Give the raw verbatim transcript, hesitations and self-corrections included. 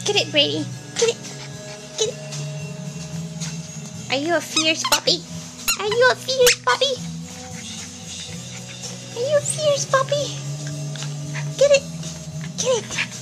Get it, Brady. Get it. Get it. Are you a fierce puppy? Are you a fierce puppy? Are you a fierce puppy? Get it. Get it.